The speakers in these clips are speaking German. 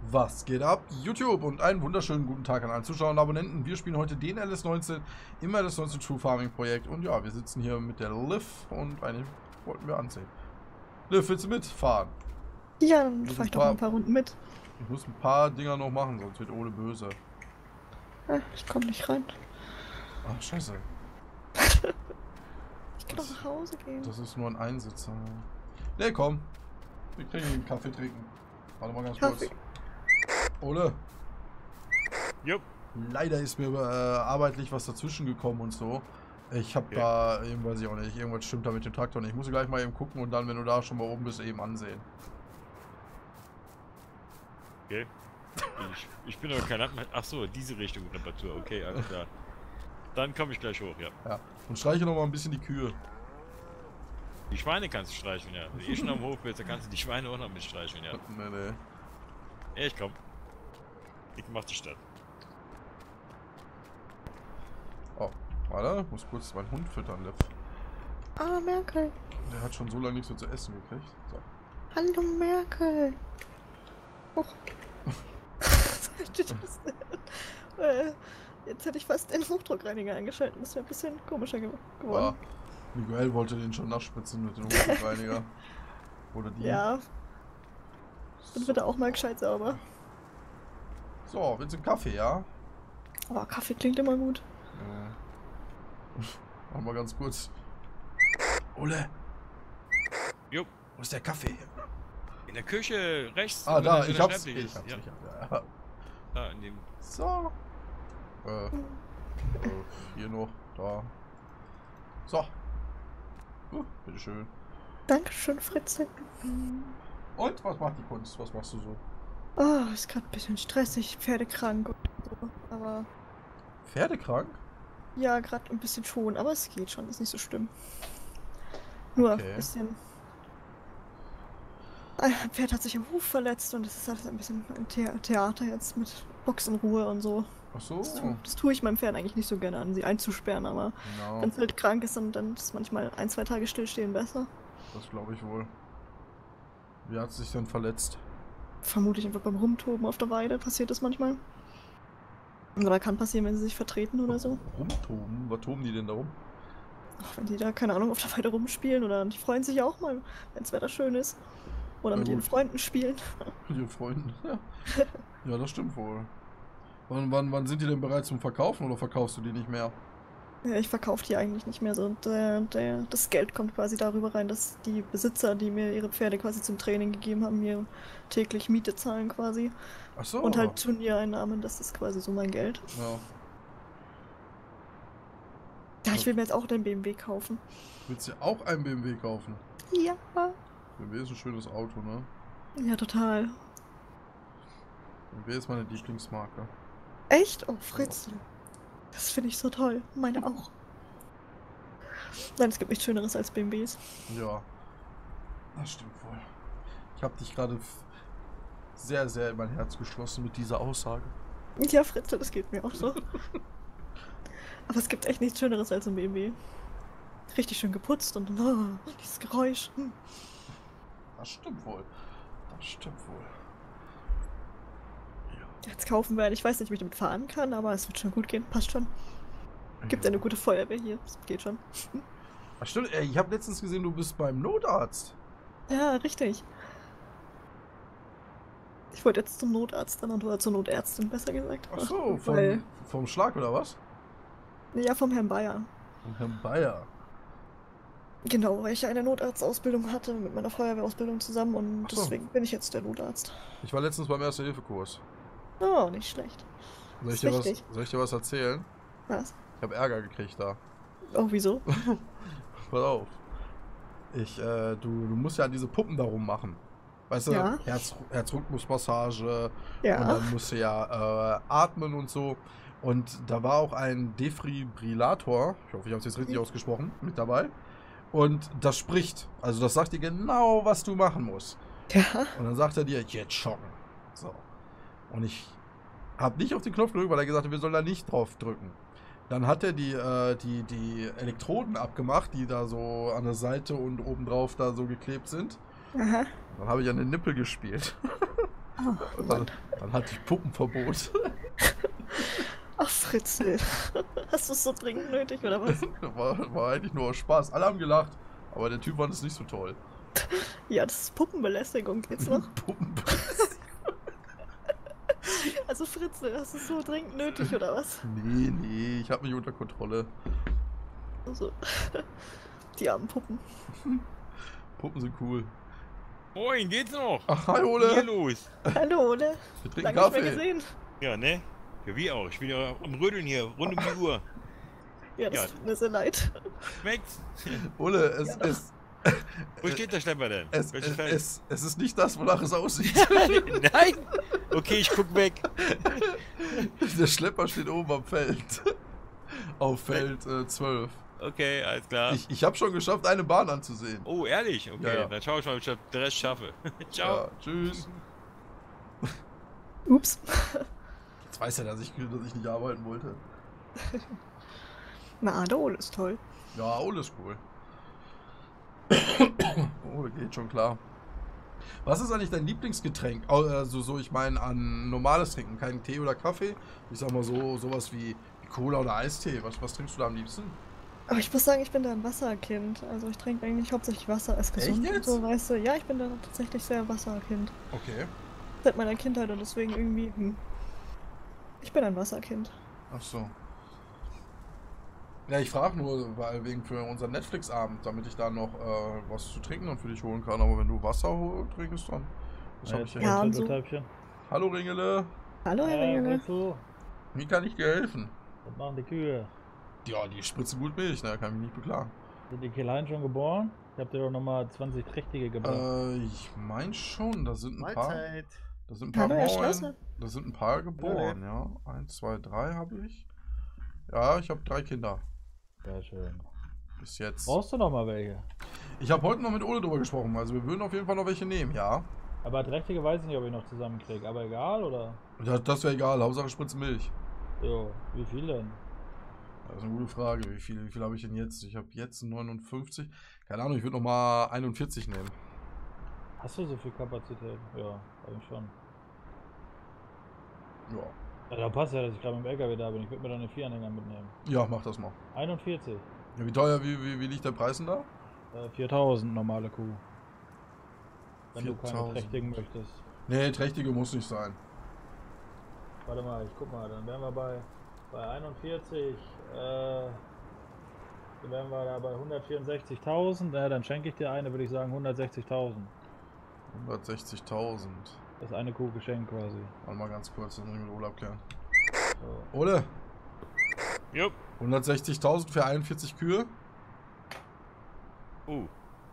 Was geht ab? YouTube und einen wunderschönen guten Tag an alle Zuschauer und Abonnenten. Wir spielen heute den LS19 im LS19 True Farming Projekt. Und ja, wir sitzen hier mit der Liv und eine wollten wir ansehen. Liv, willst du mitfahren? Ja, dann fahr ich doch mal ein paar Runden mit. Ich muss ein paar Dinger noch machen, sonst wird Ole böse. Ich komme nicht rein. Ach, scheiße. Ich kann doch nach Hause gehen. Das ist nur ein Einsitzer. Ne, komm. Wir kriegen einen Kaffee trinken. Warte mal ganz Kaffee. kurz. Ole. Jupp. Leider ist mir arbeitlich was dazwischen gekommen und so. Ich habe da, eben weiß ich auch nicht, irgendwas stimmt da mit dem Traktor nicht. Ich muss gleich mal eben gucken und dann, wenn du da schon mal oben bist, eben ansehen. Okay. Ich bin aber kein Landmann. Ach so, diese Richtung Reparatur. Okay, alles klar. Dann komme ich gleich hoch, ja. Ja. Und streiche noch mal ein bisschen die Kühe. Die Schweine kannst du streichen, ja. Wenn du schon am Hof bist, dann kannst du die Schweine auch noch mit streichen, ja. Nee. Ja, ich komm. Ich mach die Stadt. Oh, warte, muss kurz meinen Hund füttern, Liv. Ah, Merkel. Der hat schon so lange nichts mehr zu essen gekriegt. So. Hallo, Merkel. Oh. Jetzt hätte ich fast den Hochdruckreiniger eingeschaltet. Das wäre ein bisschen komischer geworden. Miguel wollte den schon nachspritzen mit dem Hochdruckreiniger. Oder die. Ja. Dann wird er auch mal gescheit sauber. So, willst du einen Kaffee, ja? Aber Kaffee klingt immer gut. Mach mal ganz kurz. Ole! Jupp. Wo ist der Kaffee? In der Küche rechts. Ah, da, so ich der hab's. Schreibtisch Ich hab's. ist. Ja. Ja. Da, in dem. So. Hier noch, da. So. Bitteschön. Dankeschön, Fritze. Und, was macht die Kunst? Was machst du so? Oh, ist gerade ein bisschen stressig, pferdekrank und so. Aber Pferdekrank? ja, gerade ein bisschen schon, aber es geht schon, ist nicht so schlimm. Nur Okay. ein bisschen. Ein Pferd hat sich am Huf verletzt und es ist halt ein bisschen ein Theater jetzt mit Boxenruhe und so. Ach so. Das tue ich meinem Pferd eigentlich nicht so gerne an, sie einzusperren, aber Genau, wenn es halt krank ist, dann ist manchmal 1-2 Tage stillstehen besser. das glaube ich wohl. Wie hat es sich denn verletzt? Vermutlich einfach beim Rumtoben auf der Weide passiert das manchmal. Oder kann passieren, wenn sie sich vertreten oder so. Rumtoben? Was toben die denn da rum? Ach, wenn die da, keine Ahnung, auf der Weide rumspielen oder die freuen sich auch mal, wenn das Wetter schön ist. Oder Na mit ihren gut. Freunden spielen. Mit ihren Freunden? Ja. Ja, das stimmt wohl. Wann sind die denn bereit zum Verkaufen oder verkaufst du die nicht mehr? Ja, ich verkaufe die eigentlich nicht mehr so. Und das Geld kommt quasi darüber rein, dass die Besitzer, die mir ihre Pferde quasi zum Training gegeben haben, mir täglich Miete zahlen quasi. Ach so. Und halt Turniereinnahmen, das ist quasi so mein Geld. Ja. Ja, ich will mir jetzt auch den BMW kaufen. Willst du auch einen BMW kaufen? Ja. BMW ist ein schönes Auto, ne? Ja, total. BMW ist meine Lieblingsmarke. Echt? Oh, Fritz. Das finde ich so toll. Meine auch. Nein, es gibt nichts Schöneres als BMWs. Ja. Das stimmt wohl. Ich habe dich gerade sehr, sehr in mein Herz geschlossen mit dieser Aussage. Ja, Fritz, das geht mir auch so. Aber es gibt echt nichts Schöneres als ein BMW. Richtig schön geputzt und dieses Geräusch. Das stimmt wohl. Das stimmt wohl. Jetzt kaufen werden. Ich weiß nicht, ob ich damit fahren kann, aber es wird schon gut gehen. Passt schon. Gibt ja eine gute Feuerwehr hier. Das geht schon. Ach stimmt, ey, ich habe letztens gesehen, du bist beim Notarzt. Ja, richtig. Ich wollte jetzt zum Notarzt dann oder zur Notärztin, besser gesagt. Ach so, Weil, vom Schlag oder was? ja, vom Herrn Bayer. Von Herrn Bayer. Genau, weil ich ja eine Notarztausbildung hatte mit meiner Feuerwehrausbildung zusammen und Ach so. deswegen bin ich jetzt der Notarzt. Ich war letztens beim Erste-Hilfe-Kurs. Oh, nicht schlecht. Soll ich, Ist wichtig. soll ich dir was erzählen? Was? Ich habe Ärger gekriegt da. Oh, wieso? Pass auf. Du musst ja diese Puppen darum machen. Weißt du, Ja. Herzrhythmusmassage Ja. und dann musst du ja atmen und so. Und da war auch ein Defibrillator, ich hoffe, ich habe es jetzt richtig ausgesprochen, mit dabei. Und das spricht. Also das sagt dir genau, was du machen musst. Ja. Und dann sagt er dir, jetzt schocken. So. Und ich habe nicht auf den Knopf gedrückt, weil er gesagt hat, wir sollen da nicht drauf drücken. Dann hat er die Elektroden abgemacht, die da so an der Seite und obendrauf da so geklebt sind. Aha. Dann habe ich an den Nippel gespielt. Oh, Dann hatte ich Puppenverbot. Ach, Fritzl. Hast du es so dringend nötig, oder was? War eigentlich nur aus Spaß. Alle haben gelacht, aber der Typ fand es nicht so toll. Ja, das ist Puppenbelästigung, geht's noch? Puppenbelästigung? Also Fritzl, hast du es so dringend nötig, oder was? Nee, ich hab mich unter Kontrolle. Also, die armen Puppen. Puppen sind cool. Moin, geht's noch? Ach, hi Hier Ole. los. Hallo, Ole. Wir trinken Lange nicht mehr Kaffee. gesehen. Ja, ne? Ja, wie auch. Ich bin ja am Rödeln hier, rund um die Uhr. Ja, das Ja. tut mir sehr leid. Schmeckt's? Ole, Ja, doch. Wo steht der Schlepper denn? Welches Feld? es ist nicht das, wonach es aussieht. Nein! Okay, ich guck weg. Der Schlepper steht oben am Feld. Auf Feld 12. Okay, alles klar. Ich habe schon geschafft, eine Bahn anzusehen. Oh, ehrlich? Okay, Ja. dann schau ich mal, ob ich den Rest schaffe. Ciao. Ja, tschüss. Ups. Jetzt weiß er, dass ich nicht arbeiten wollte. Na, der Ole ist toll. Ja, Ole ist cool. Ole geht schon klar. Was ist eigentlich dein Lieblingsgetränk? Also ich meine an normales Trinken, kein Tee oder Kaffee. Ich sag mal sowas wie Cola oder Eistee. Was trinkst du da am liebsten? Aber ich muss sagen, ich bin da ein Wasserkind. Also ich trinke eigentlich hauptsächlich Wasser als gesund Echt und jetzt? so, weißt du. Ja, ich bin da tatsächlich sehr Wasserkind. Okay. Seit meiner Kindheit und deswegen irgendwie, ich bin ein Wasserkind. Ach so. Ja, ich frage nur, weil wegen für unseren Netflix-Abend, damit ich da noch was zu trinken dann für dich holen kann. Aber wenn du Wasser trinkst, dann. Das hab ich ja. Ja, und so. Hallo Ringele, Hallo, Herr Ringele. wie kann ich dir helfen? Was machen die Kühe? Ja, die spritzen gut Milch, ne? Kann mich nicht beklagen. Sind die Killeien schon geboren? Ich hab dir doch nochmal 20 trächtige gebracht. Ich mein schon, da sind ein paar. Mahlzeit. Da sind ein paar Hallo, Herr Bauern. Schlosser. Da sind ein paar geboren, ja. 1, 2, 3 habe ich. Ja, ich habe 3 Kinder. Sehr schön. Bis jetzt. Brauchst du noch mal welche? Ich habe heute noch mit Ole drüber gesprochen, also wir würden auf jeden Fall noch welche nehmen, ja. Aber trächtige weiß ich nicht, ob ich noch zusammenkriege. Aber egal, oder? Das wäre egal, Hauptsache spritzen Milch. Jo, wie viel denn? Das ist eine gute Frage. Wie viel habe ich denn jetzt? Ich habe jetzt 59. Keine Ahnung, ich würde noch mal 41 nehmen. Hast du so viel Kapazität? Ja, eigentlich schon. Ja. Ja, da passt ja, dass ich gerade mit dem LKW da bin. Ich würde mir dann eine 4-Anhänger mitnehmen. Ja, mach das mal. 41. Ja, wie teuer, wie liegt der Preis denn da? 4000 normale Kuh. Wenn du keine 4000. trächtigen möchtest. Nee, trächtige muss nicht sein. Warte mal, ich guck mal, dann wären wir bei 41. Dann wären wir da bei 164.000. Ja, dann schenke ich dir eine, würde ich sagen 160.000. 160.000. Das ist eine Kuh geschenkt quasi. Warte mal ganz kurz, das muss ich mit Ole abklären. So. Ole, Jupp. 160.000 für 41 Kühe? Puh.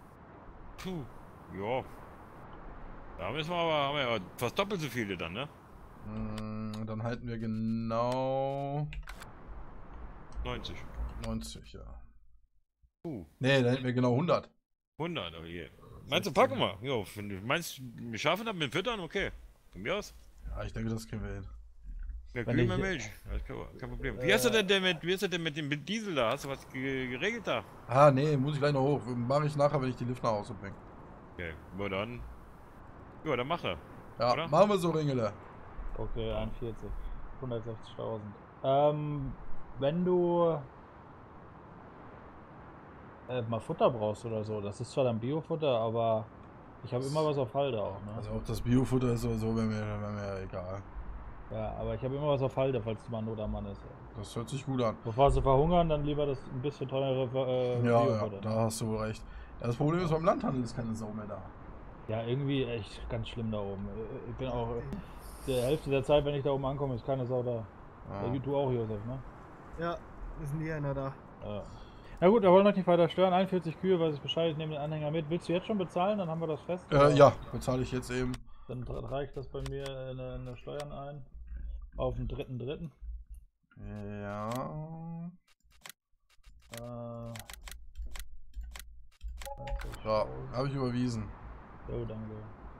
Ja. Da müssen wir aber, haben wir ja fast doppelt so viele dann, ne? Dann halten wir genau 90. 90, ja. Ne, da hätten wir genau 100. 100, oh je. Meinst du, packen wir? Jo, wenn du meinst, wir schaffen das mit Füttern, okay. Von mir aus. Ja, ich denke, das kriegen wir hin. Ja, Wenn Kühe ich- mehr Milch. Das ist kein Problem. Wie ist das denn mit dem Diesel da? Hast du was geregelt da? Ah, nee, muss ich gleich noch hoch. Mache ich nachher, wenn ich die Lift nach Hause bringe. Okay, na dann. Ja, dann mach er. Ja, Oder? machen wir so, Ringele. Okay, 41. 160.000. Wenn du mal Futter brauchst oder so, das ist zwar dann Biofutter, aber ich habe immer was auf Halde auch, ne? Also ob das Biofutter ist oder so, wäre mir egal. Ja, aber ich habe immer was auf Halde, falls du mal Not am Mann ist. Das hört sich gut an. Bevor sie verhungern, dann lieber das ein bisschen teure Ja, Biofutter. da hast du recht. Das Problem ist, beim Landhandel ist keine Sau mehr da. Ja, irgendwie echt ganz schlimm da oben. Ich bin auch die Hälfte der Zeit, wenn ich da oben ankomme, ist keine Sau da. Ja. Du auch, Josef, ne? Ja, ist nie einer da. Ja. Na gut, wir wollen euch nicht weiter stören. 41 Kühe, weiß ich Bescheid, ich nehme den Anhänger mit. Willst du jetzt schon bezahlen? Dann haben wir das fest. Oder? Ja, bezahle ich jetzt eben. Dann reicht das bei mir in eine Steuern ein. Auf den 3.3. Ja. Ja, habe ich überwiesen. Jo, danke.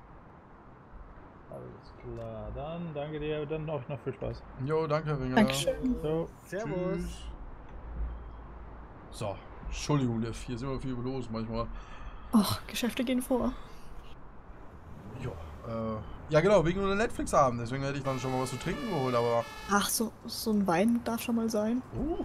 Alles klar. Dann danke dir. Dann auch noch viel Spaß. Jo, danke, Ringele. Dankeschön. So. Servus. Tschüss. So, Entschuldigung, Liv, hier sind wir viel los manchmal. Och, Geschäfte gehen vor. Ja, Ja genau, wegen nur Netflix-Abend. Deswegen hätte ich dann schon mal was zu trinken geholt, aber... Ach, so ein Wein darf schon mal sein.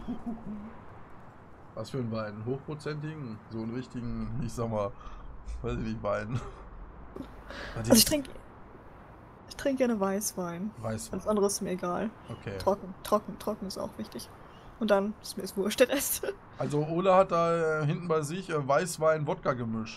Was für ein Wein? Einen hochprozentigen? So einen richtigen, ich sag mal, weiß ich nicht, Wein. Also ich trinke gerne Weißwein. Weißwein. Alles andere ist mir egal. Okay. Trocken ist auch wichtig. Und dann ist mir wurscht der Rest. Also Ole hat da hinten bei sich Weißwein-Wodka-Gemisch.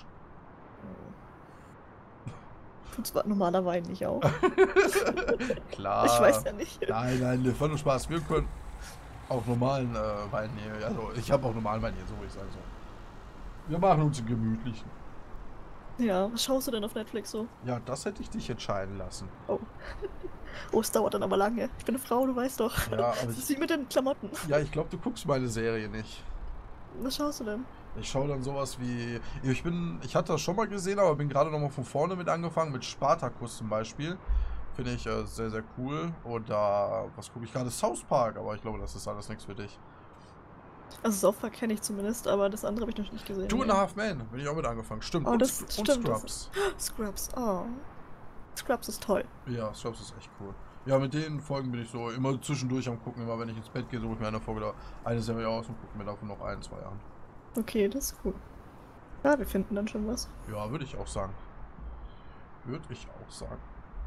Tut zwar normaler Wein nicht auch. Klar. Ich weiß ja nicht. Nein, das war nur Spaß. Wir können auch normalen Wein nehmen. Also ich habe auch normalen Wein hier, so würde ich sagen. So. Wir machen uns einen gemütlichen. Ja, was schaust du denn auf Netflix so? Ja, das hätte ich dich entscheiden lassen. Oh. Oh, es dauert dann aber lange. Ich bin eine Frau, du weißt doch. Ja, aber Das ist wie mit den Klamotten. ja, ich glaube, du guckst meine Serie nicht. Was schaust du denn? Ich schaue dann sowas wie... Ich hatte das schon mal gesehen, aber bin gerade nochmal von vorne mit angefangen. Mit Spartacus zum Beispiel. Finde ich sehr, sehr cool. Oder was gucke ich gerade? South Park, aber ich glaube, das ist alles nichts für dich. Also South Park kenne ich zumindest, aber das andere habe ich noch nicht gesehen. Two and a Half Men, bin ich auch mit angefangen. Stimmt. Oh, und, das und stimmt. Scrubs. Scrubs, oh. Scrubs ist toll. Ja, Scrubs ist echt cool. Ja, mit den Folgen bin ich so immer zwischendurch am gucken. Immer wenn ich ins Bett gehe, suche ich mir eine Folge oder eine Serie aus und gucke mir davon noch 1, 2 an. Okay, das ist cool. Ja, wir finden dann schon was. Ja, würde ich auch sagen. Würde ich auch sagen.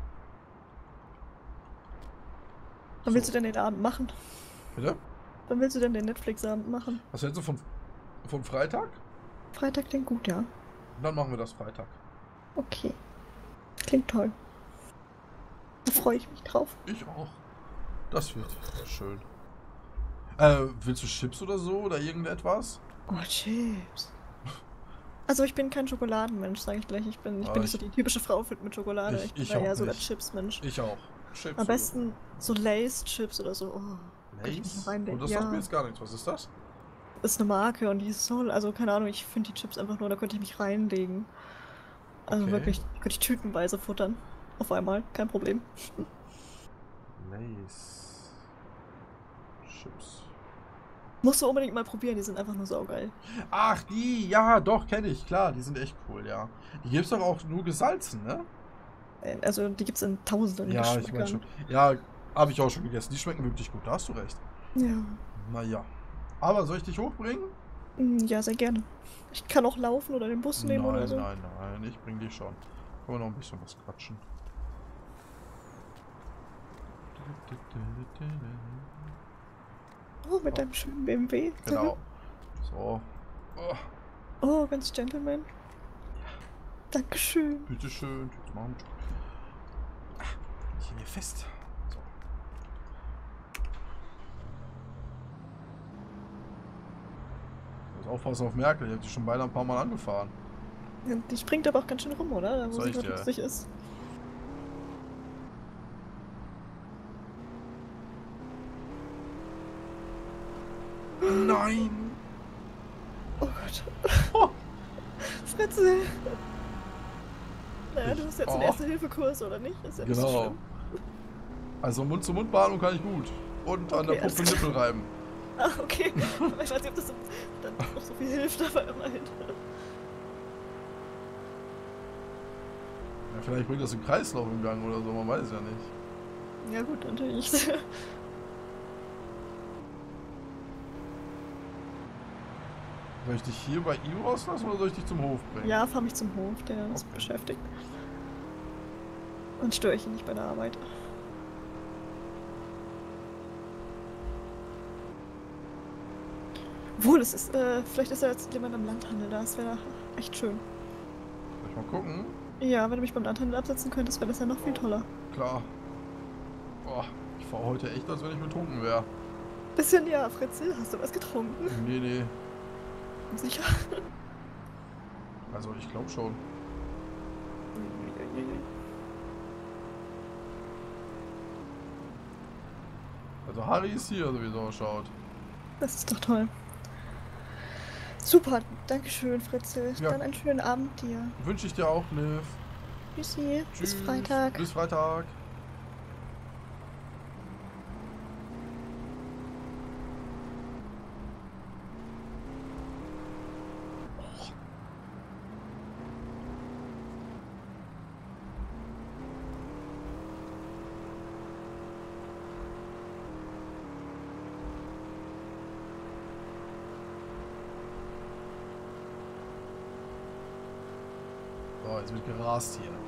Wann willst du denn den Abend machen? Bitte? Wann willst du denn den Netflix-Abend machen? Was hältst du von Freitag? Freitag klingt gut, ja. Dann machen wir das Freitag. Okay. Klingt toll. Da freue ich mich drauf. Ich auch. Das wird schön. Willst du Chips oder so oder irgendetwas? Oh, Chips. Also ich bin kein Schokoladenmensch, sage ich gleich. Ich bin nicht so die typische Frau mit Schokolade. Ich bin eher so der Chips-Mensch. Ich auch. Chips. Am besten so Lay's-Chips oder so. Oh, kann ich nicht reindenken. Und das sagt mir jetzt gar nichts. Was ist das? Ist eine Marke und die ist so, also keine Ahnung, ich finde die Chips einfach nur, da könnte ich mich reinlegen. Also Okay. wirklich, könnte ich tütenweise futtern. Auf einmal, kein Problem. Lays. Chips. Musst du unbedingt mal probieren, die sind einfach nur saugeil. Ach, die, ja, doch, kenne ich, klar, die sind echt cool, ja. Die gibt's doch auch nur gesalzen, ne? Also die gibt's in tausenden Ja, ich meine schon. Ja, habe ich auch schon gegessen. Die schmecken wirklich gut, da hast du recht. Ja. Naja. Aber soll ich dich hochbringen? Ja, sehr gerne. Ich kann auch laufen oder den Bus nehmen oder so. Nein, ich bring dich schon. Können wir noch ein bisschen was quatschen. Oh, mit deinem schönen BMW. Genau. So. Oh, Oh, ganz Gentleman. Dankeschön. bitteschön. Jetzt machen wir. Ich hier fest. So. Du musst aufpassen auf Merkel. Ich hab die schon beide ein paar Mal angefahren. Ja, die springt aber auch ganz schön rum, oder? Da, wo Sag sie ich gerade dir. lustig ist. Nein! Oh Gott. Fritze. Naja, du hast jetzt einen Oh. Erste-Hilfe-Kurs, oder nicht? Ist ja nicht so Genau. schlimm. Also Mund-zu-Mund-Beatmung kann ich gut. Und an der Okay, alles Puppe Nippel reiben. Ah, okay. Ich weiß nicht, ob das dann noch so viel hilft, aber immerhin. Ja, vielleicht bringt das den Kreislauf im Gang oder so, man weiß ja nicht. Ja gut, natürlich. Soll ich dich hier bei ihm rauslassen oder soll ich dich zum Hof bringen? Ja, fahr mich zum Hof, der ist Okay. beschäftigt. Und störe ich ihn nicht bei der Arbeit. Obwohl, es ist, vielleicht ist ja jetzt jemand am Landhandel da, das wäre echt schön. Soll ich mal gucken? Ja, wenn du mich beim Landhandel absetzen könntest, wäre das ja noch viel toller. Klar. Boah, ich fahre heute echt, als wenn ich betrunken wäre. Bisschen ja, Fritzel, hast du was getrunken? Nee. Sicher? Also ich glaube schon. Also Harry ist hier, so wie es ausschaut. Das ist doch toll. Super, dankeschön, Fritzel. Ja. Dann einen schönen Abend dir. Wünsche ich dir auch, Liv. Tschüssi, bis Tschüss. Freitag. Bis Freitag. Jetzt wird gerast hier.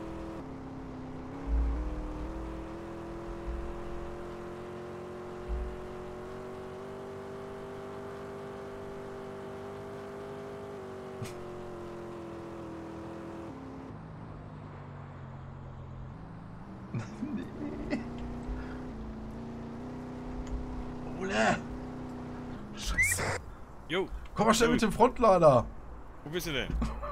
Nee. Ole! Scheiße. Jo, Komm mal schnell mit dem Frontlader. wo bist du denn?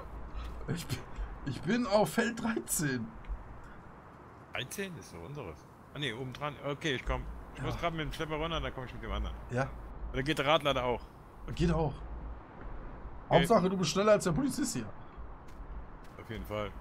Ich bin auf Feld 13. 13 ist doch unseres. Ah ne, oben dran. Okay, ich komm. Ich Ja. muss gerade mit dem Schlepper runter, dann komme ich mit dem anderen. Ja, Oder geht der Radlader auch? geht auch. Hauptsache, du bist schneller als der Polizist hier. Auf jeden Fall.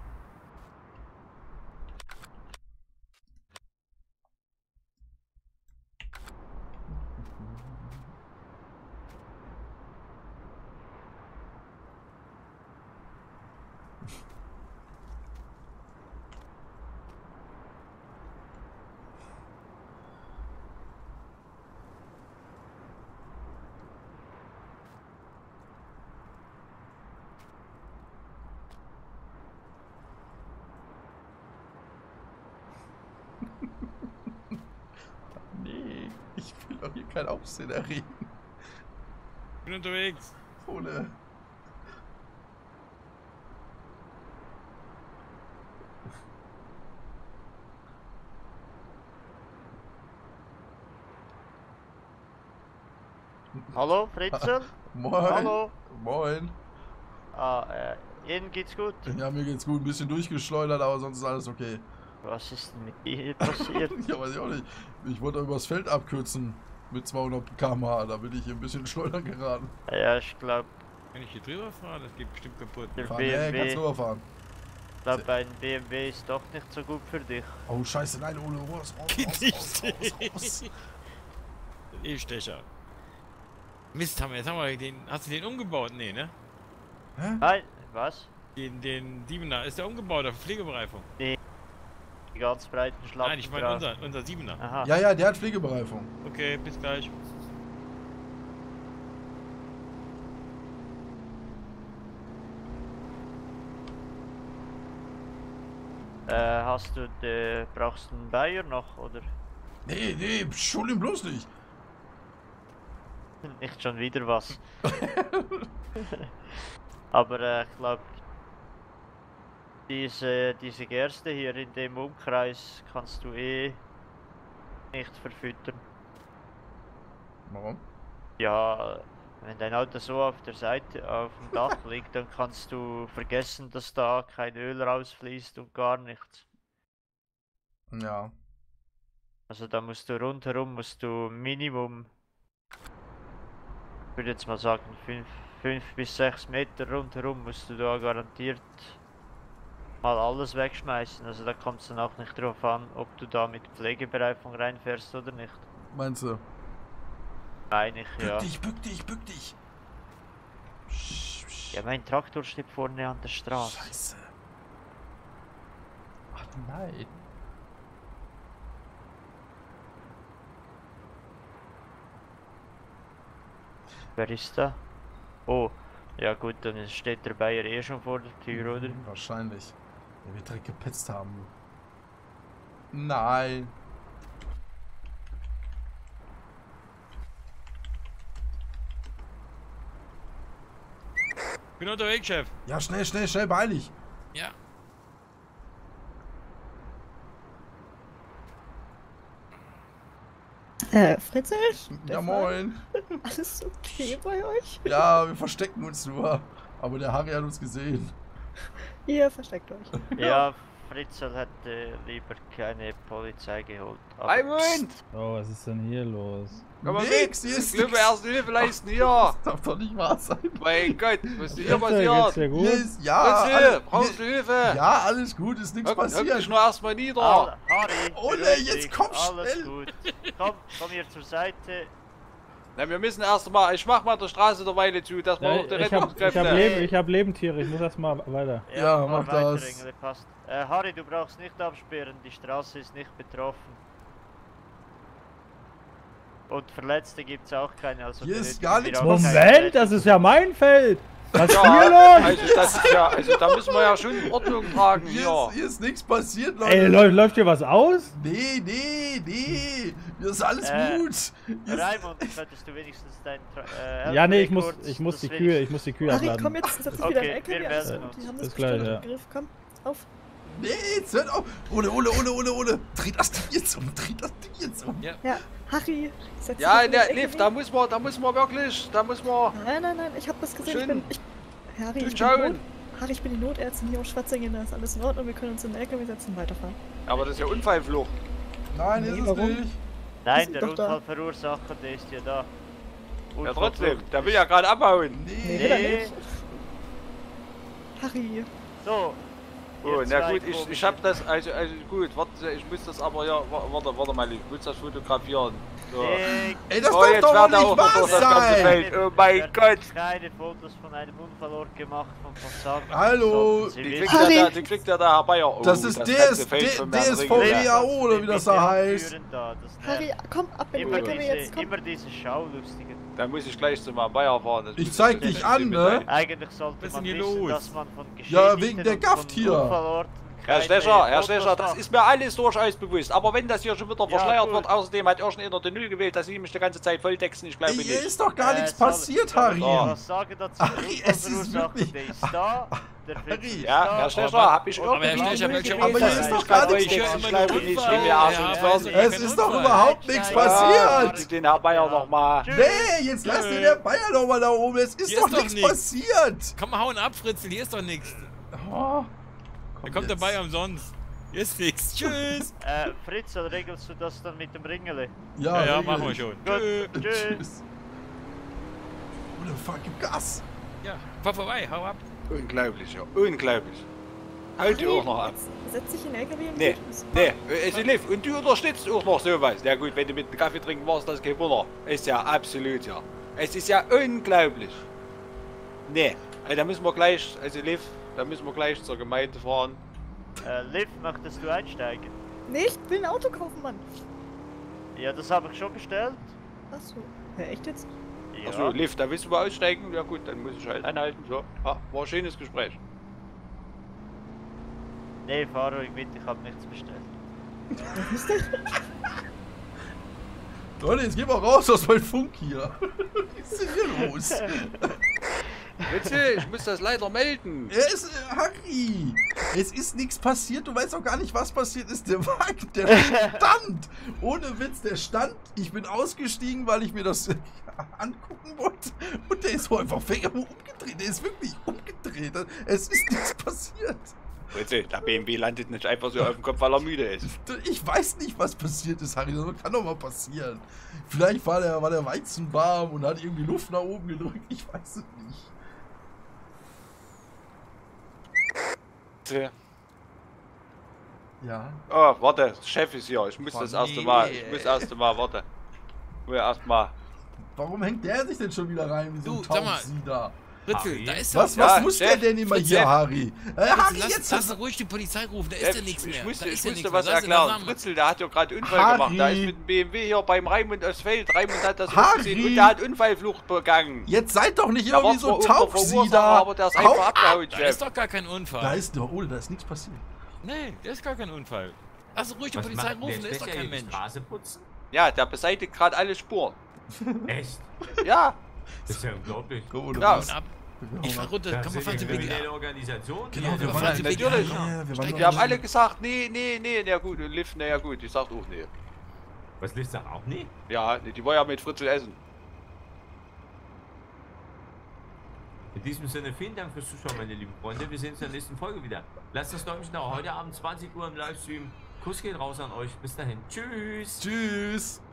Nee, ich will doch hier kein Aufsehen erregen. Bin unterwegs. Ole. Hallo, Fritzl? Moin. Hallo? Moin. Ihnen geht's gut? Ja, mir geht's gut. Ein bisschen durchgeschleudert, aber sonst ist alles okay. Was ist denn mit dir passiert? Ja, weiß ich auch nicht. Ich wollte übers Feld abkürzen mit 200 km/h. Da bin ich hier ein bisschen schleudern geraten. Ja, ich glaube, Wenn ich hier drüber fahre, das geht bestimmt kaputt. der Fahren, kannst BMW, rüberfahren. ein BMW ist doch nicht so gut für dich. Oh, scheiße, nein, Ole, raus, raus. E-Stecher. Mist, jetzt haben wir den. Hast du den umgebaut? Nee, ne? Hä? Nein, was? Den Siebener. Ist der umgebaut auf Pflegebereifung? Die ganz breiten Schlappen. Nein, ich meine unser Siebener. Aha. Ja, ja, der hat Pflegebereifung. Okay, bis gleich. Brauchst du einen Bayer noch, oder? Nee, nee, schul ihn bloß nicht. Nicht schon wieder was. Aber ich glaube, diese Gerste hier in dem Umkreis kannst du eh nicht verfüttern. Warum? Ja, wenn dein Auto so auf der Seite, auf dem Dach liegt, dann kannst du vergessen, dass da kein Öl rausfließt und gar nichts. Ja. Also da musst du rundherum, Minimum, ich würde jetzt mal sagen, 5 bis 6 Meter rundherum musst du da garantiert mal alles wegschmeißen. Also da kommt es dann auch nicht drauf an, ob du da mit Pflegebereifung reinfährst oder nicht. Meinst du? Meine ich, ja. Bück dich, bück dich. Ja, mein Traktor steht vorne an der Straße. Scheiße. Ach nein. Wer ist da? Oh, ja gut, dann steht der Bayer eh schon vor der Tür, oder? Wahrscheinlich. Der wird direkt gepetzt haben. Nein. Bin unterwegs, Chef. Ja, schnell, schnell, schnell, beeil dich. Ja. Fritzl? Ja, moin. Alles okay bei euch? Ja, wir verstecken uns nur. Aber der Harry hat uns gesehen. Ihr versteckt euch. Ja, Fritzl hätte lieber keine Polizei geholt. Aber Raimund! Oh, was ist denn hier los? Komm mal Nix, mit! hier ist Ich will mir nix. erste Hilfe leisten, hier! Das darf doch nicht wahr sein. Mein Gott, was ist hier Geht's passiert? dir gut? Hier ist, ja, Was hier? alles, Brauchst du Hilfe? ja, alles gut, ist nichts Hock dich passiert. nur erstmal nieder! Harry, Ole, beruhig jetzt dich, komm alles schnell. gut. Komm hier zur Seite. Na, wir müssen erst mal, ich mach mal der Straße der Weile zu, dass wir Ja, auch die ich hab Rettungskräfte... Lebendtiere, ich muss erstmal weiter. Ja, mal mach das. weiter, Engel, passt. Harry, du brauchst nicht absperren, die Straße ist nicht betroffen. Und Verletzte gibt's auch keine, also Hier ist benötigen gar wir nichts. auch keine Moment, das ist ja mein Feld! Was Ja, hier los? also das ist ja, also da müssen wir ja schon Ordnung tragen hier. Hier ist nichts passiert, Leute. Ey, läuft hier was aus? Nee. Hier ist alles gut. Hier ist, Raimund, könntest du wenigstens dein Ja, nee, ich kurz, muss das die will Kühe Harry, abladen. komm jetzt, setz dich wieder in Okay, die Ecke. wir melden uns. Die haben Bis das gleich, bestimmt ja. im Griff. Komm, auf. nee, jetzt hört auf. Ole. Dreh das Ding jetzt um. Ja, Harry, setz dich Ja, doch in der Ecke Lift, hin. da muss man wirklich, Nein, ich hab das gesehen. Schön. Harry, ich bin schauen. Harry, ich bin die Notärztin hier auf Schwarzingen, da ist alles in Ordnung, wir können uns in den LKW setzen und weiterfahren. Aber das ist ja Unfallflucht. Nein, Nee, ist es warum? nicht. Nein, sind der doch da. Unfallverursacher, der ist ja da. Ja, trotzdem, der will ja gerade abhauen. Nee, Nee. will er nicht. Harry, So. Oh, ihr na zwei gut, ich Komische. hab das, also gut, warte, ich muss das aber ja, warte mal, ich muss das fotografieren. So. Ey, das Oh, darf jetzt doch wird nicht auch noch wahr durch das ganze sein. Feld. Oh mein werden Gott. keine Fotos von einem Unfallort gemacht von Versagen. Hallo. Sie Die wissen, kriegt der Herr Bayer. Oh, Das ist ganze Feld von Herrn DSV Ringler. WAO oder wie das da heißt. Harry, komm, ab in den Immer LKW jetzt, komm. immer diese Schaulustigen. Da muss ich gleich zu Herrn Bayer fahren. Das Ich muss zeig das dich muss ich an, mitteilen. ne? Eigentlich sollte Was ist man denn hier wissen, los? dass man von Ja, Geschädigten wegen der und Gaft von hier. Unfallorten Herr keine Stecher, Fotos das macht. ist mir alles durchaus bewusst. Aber wenn das hier schon wieder Ja, verschleiert gut. wird, außerdem hat irgendeiner den Null gewählt, dass sie mich die ganze Zeit volltexten, ich glaube Ey, hier nicht. ist doch gar nichts soll- passiert, soll ich Harry. was sagen dazu? Harry, Der es ist Unfallverursacher, wirklich- der ist da. Der Fritz ist Ja, da. Herr Stecher, hab ich Aber Herr irgendwie... Stecher, welcher Aber hier Unfall? ist doch Ich gar glaube nichts. nicht, Ich höre ich immer glaube nur nicht, Unfall. wie wir Arsch Ja, und weiß Zwirn. ich, Es kein ist doch Unfall. überhaupt nichts passiert. Den Herr Bayer nochmal. Nee, jetzt lass den der Bayer doch mal da oben. Es ist Hier doch ist doch nichts nichts. passiert. Komm, hauen ab, Fritzel, hier ist doch nichts. Oh, Da kommt jetzt. dabei umsonst. Hier ist nichts. Tschüss. Fritz, oder regelst du das dann mit dem Ringele? Ja, regel machen wir ich. schon. Gut, tschüss. Tschüss. Oder fuck, gib Gas. Ja, fahr vorbei, hau ab. Unglaublich, ja. Unglaublich. Halt die auch noch ab. Setz dich in den LKW und Nee, geht es. nee, es ist live. Und du unterstützt auch noch sowas. Ja gut, wenn du mit dem Kaffee trinken warst, das ist kein Wunder. Ist ja absolut, ja. Es ist ja unglaublich. Nee, also da müssen wir gleich, also live, da müssen wir gleich zur Gemeinde fahren. Liv, möchtest du einsteigen? Nee, ich will ein Auto kaufen, Mann. Ja, das habe ich schon bestellt. Achso. Ja, echt jetzt? Ja. Achso, live, da willst du mal aussteigen? Ja gut, dann muss ich halt anhalten. So, ah, war ein schönes Gespräch. Nee, fahr ruhig mit, ich habe nichts bestellt. Was ist das? Leute, jetzt gehen wir raus aus meinem Funk hier. Was ist denn hier los? Witze, ich muss das leider melden. Harry, es ist nichts passiert. Du weißt auch gar nicht, was passiert ist. Der Wagen, der stand. Ohne Witz, der stand. Ich bin ausgestiegen, weil ich mir das angucken wollte. Und der ist so einfach umgedreht. Der ist wirklich umgedreht. Es ist nichts passiert. Witze, der BMW landet nicht einfach so auf dem Kopf, weil er müde ist. Ich weiß nicht, was passiert ist, Harry. Das kann doch mal passieren. Vielleicht war der Weizen warm und hat irgendwie Luft nach oben gedrückt. Ich weiß es nicht. Witze. Ja. Oh, warte, Chef ist hier. Ich muss Oh, das erste nee. Mal. Ich muss erst mal, warte. Ich will erst mal. Warum hängt der sich denn schon wieder rein wie so ein Du, sag mal. Taubsi da? Fritzel, da ist Was Ja, muss Chef, der denn immer Fritzel. hier, Harry? Harry, Lass jetzt ruhig die Polizei rufen, da ist ja nichts mehr. Ich Da musste, ist ich ja musste nichts was mehr. Lass ihn erklären. zusammen. Fritzel, der hat ja gerade Unfall Harry. gemacht. Da ist mit dem BMW hier beim Raimund aufs Feld. Raimund hat das Harry. gesehen und der hat Unfallflucht begangen. Jetzt seid doch nicht Da war irgendwie so zwar Taubsi Verursacher, da. aber der ist Hau einfach ab. abgehauen, Da Chef. ist doch gar kein Unfall. Da ist doch, da ist nichts passiert. Nee, da ist gar kein Unfall. Lass ruhig die Was Polizei macht denn rufen, da der ist doch Stecher kein hier, die Mensch. Straße putzen? Ja, der beseitigt gerade alle Spuren. Echt? Ja, Das ist ja unglaublich. Komm, oder Ja, was? Und ab. Wir Ich fahr runter, Das komm mal, ist fahren eine Sie bitte. kriminelle Organisation. Genau, hier. wir Das waren ist fahren ja Sie natürlich. Ja, wir waren die haben alle gesagt, nee, na gut. Und Liv, naja gut, ich sag auch nee. Was Liv sagt auch nie? Ja, nee, die war ja mit Fritzel essen. In diesem Sinne, vielen Dank fürs Zuschauen, meine lieben Freunde. Wir sehen uns in der nächsten Folge wieder. Lasst das Däumchen da. Heute Abend 20 Uhr im Livestream. Kuss geht raus an euch. Bis dahin. Tschüss. Tschüss.